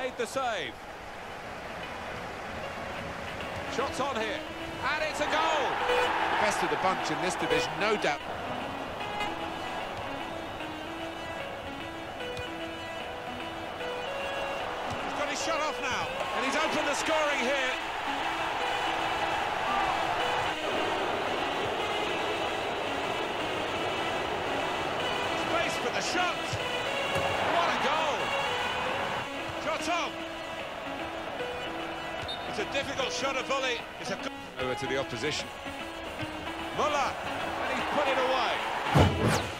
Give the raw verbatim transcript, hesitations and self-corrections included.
made the save. Shots on here, and it's a goal! Best of the bunch in this division, no doubt. He's got his shot off now, and he's opened the scoring here. Space for the shot! What a goal! Shot on! It's a difficult shot, a volley. It's a over to the opposition. Muller, and he's put it away.